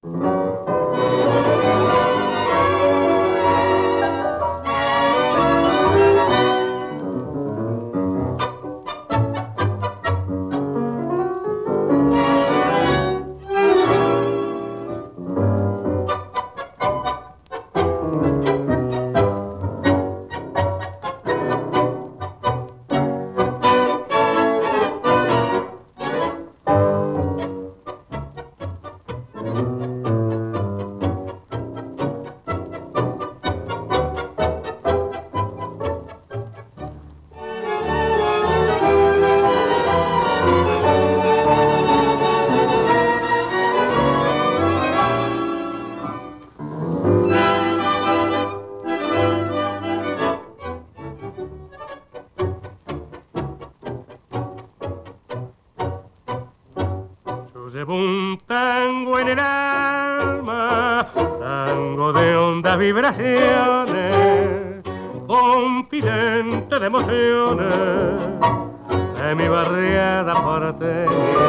Llevo un tango en el alma, tango de hondas vibraciones, confidente de emociones, de mi barriada porteña.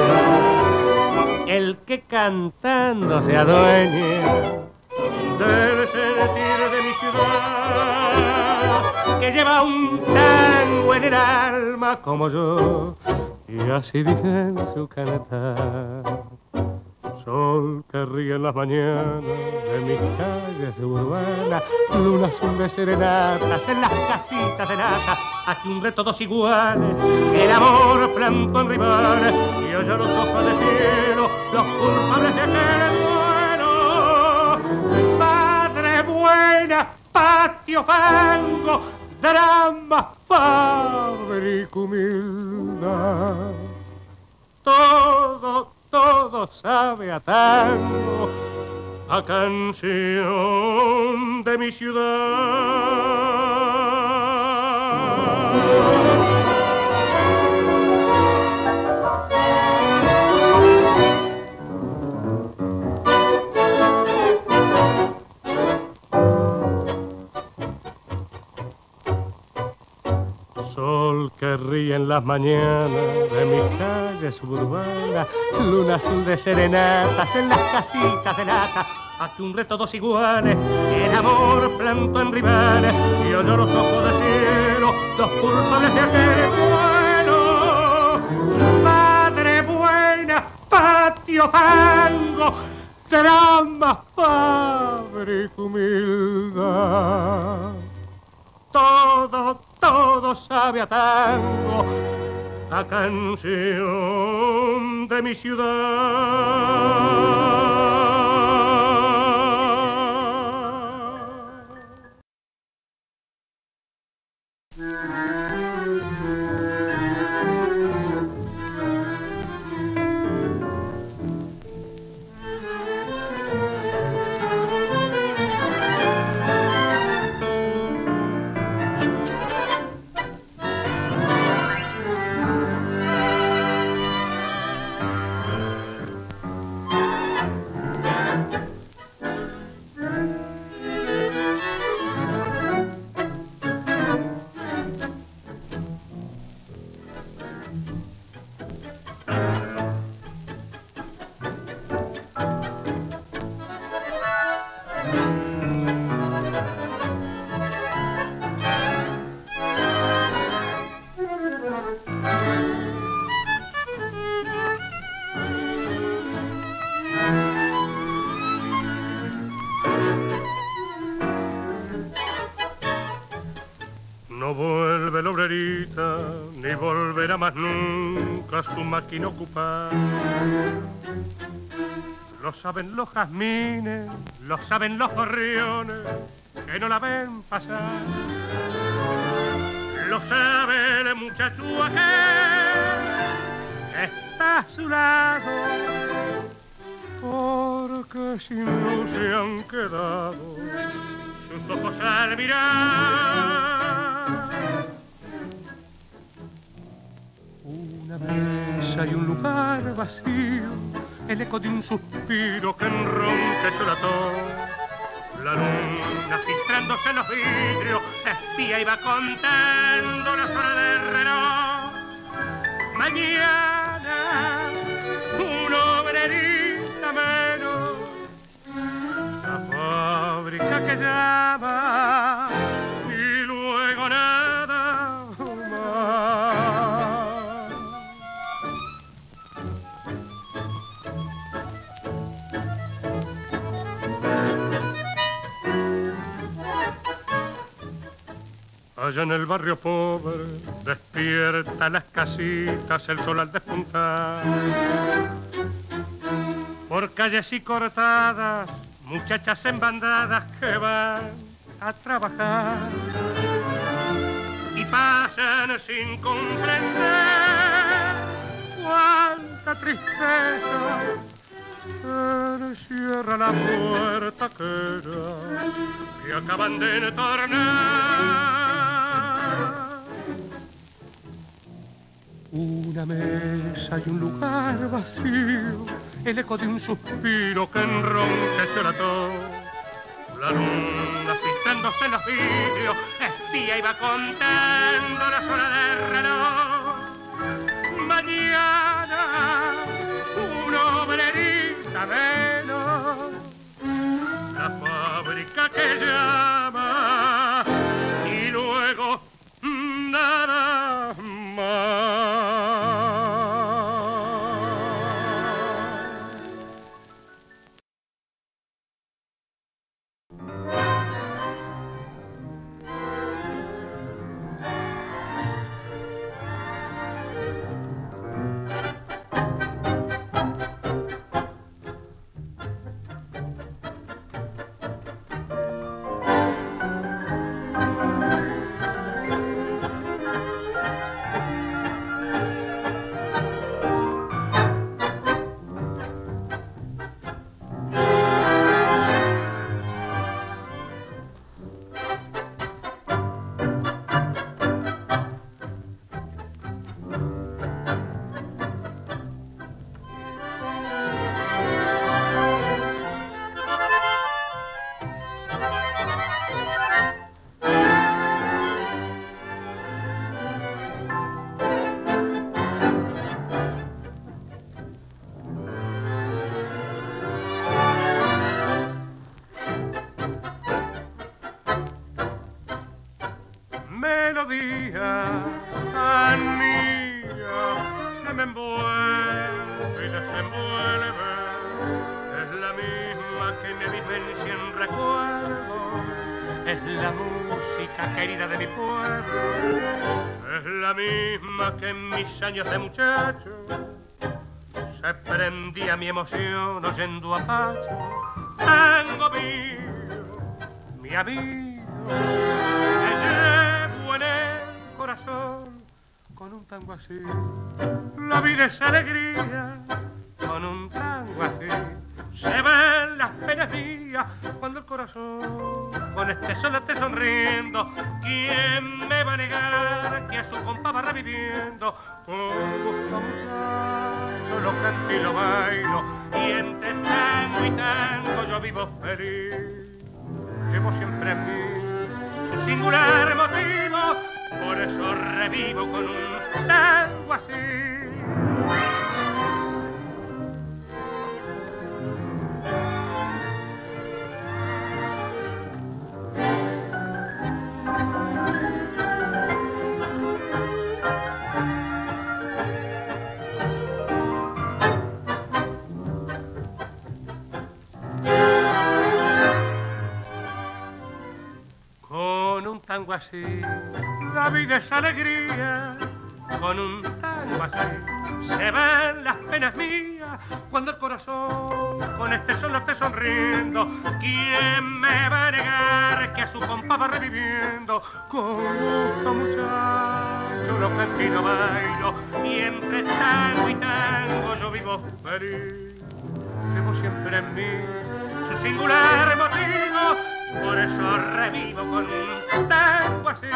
El que cantando se adueñe del sentir de mi ciudad, que lleva un tango en el alma como yo, y así dice en su cantar. Sol que ríe en las mañanas de mis calles urbanas, luna azul de serenatas en las casitas de lata, aquí un reto todos iguales, el amor plantó en rivales, y oye los ojos de cielo, los culpables de aquel duelo. Padre buena, patio fango, drama, fábrica humildad. Todo sabe a tango, a canción de mi ciudad. Sol que ríe en las mañanas de mis calles urbanas, luna azul de serenatas en las casitas de lata, aquí un reto dos iguales, el amor plantó en rivales, y oyó los ojos de cielo, los culpables de aquel duelo. Madre buena, patio fango, drama, fábrica humildad. Todo sabe a tango, a canción de mi ciudad. No vuelve la obrerita, ni volverá más nunca su máquina ocupada. Lo saben los jazmines, lo saben los gorriones, que no la ven pasar. Lo sabe el muchacho aquel, que está a su lado, porque sin luz se han quedado sus ojos al mirar. Una mesa y un lugar vacío, el eco de un suspiro que enronca su latón. La luna filtrándose en los vidrios, la espía iba contando las horas del reloj. Mañana, una obrerita menos que llama y luego nada más. Allá en el barrio pobre despierta las casitas el sol al despuntar. Por calles y cortadas, muchachas en bandadas que van a trabajar y pasan sin comprender cuánta tristeza encierra la puerta que acaban de entornar. Una mesa y un lugar vacío, el eco de un suspiro que enronqueció la tos. La luna filtrándose en los vidrios, espía y va contando las horas del reloj. Mañana, una obrerita menos, la fábrica que llama y luego nada más. Melodía anía que me envuelve y desenvuelve, es la misma que me vivencia en recuerdo, es la música querida de mi pueblo, es la misma que en mis años de muchacho se prendía mi emoción oyendo a Pacho. Tango mío, mi amigo, en el corazón con un tango así. La vida es alegría con un tango así. Se ven las penas mías cuando el corazón con este sol esté sonriendo. ¿Quién me va a negar que a su compa va reviviendo? Con gusto muchacho lo canto y lo bailo, y entre tango y tango yo vivo feliz. Llevo siempre en mí su singular motivo, por eso revivo con un tango así. Tango así, la vida es alegría, con un tango así se van las penas mías cuando el corazón con este sol esté sonriendo. ¿Quién me va a negar que a su compa va reviviendo? Con gusto muchacho lo canto y lo bailo, y entre tango y tango yo vivo feliz. Llevo siempre en mí su singular motivo, por eso revivo con un tango así.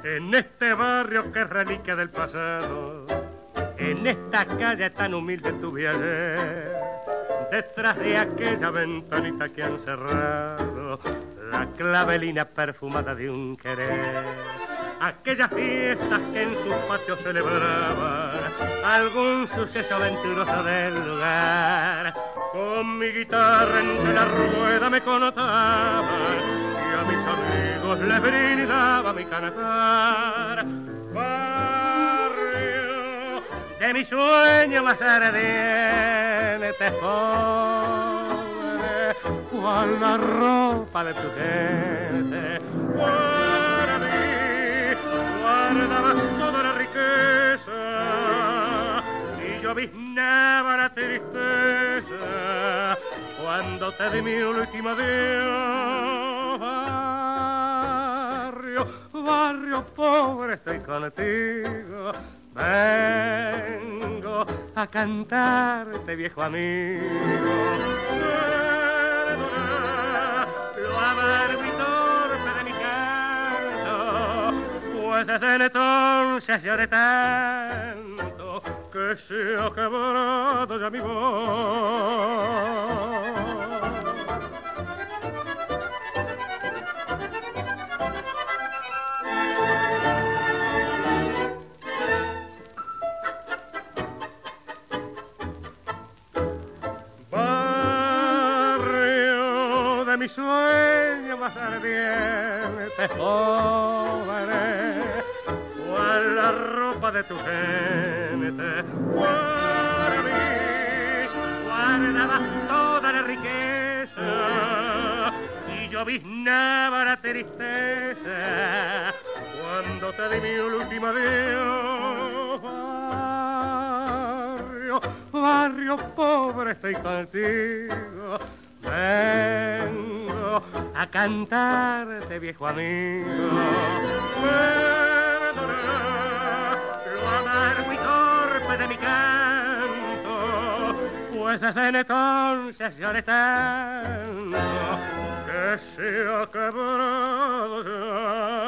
En este barrio que es reliquia del pasado, en esta calle tan humilde tuve ayer, detrás de aquella ventanita que han cerrado, la clavelina perfumada de un querer. Aquellas fiestas que en sus patios celebraban algún suceso aventuroso del lugar. Con mi guitarra entre la rueda me connotaban y a mis amigos les brindaba mi cantar. Barrio de mi sueño más ardiente, pobre, cual la ropa de tu gente. Para mí guardabas toda la riqueza y yo biznaba la tristeza cuando te di mi última adiós. Barrio pobre, estoy contigo, vengo a cantarte, viejo amigo. Lo amargo y torpe de mi canto, pues desde entonces lloré tanto que se ha quebrado ya mi voz. Barrio de mi sueño más ardiente, pobre, cual la ropa de tu gente. Para mí guardabas toda la riqueza y yo biznaba la tristeza cuando te di mi última adiós. Barrio pobre, estoy contigo, vengo a cantarte, viejo amigo. Perdona lo amargo y torpe de mi canto, pues desde entonces lloré tanto que se ha quebrado ya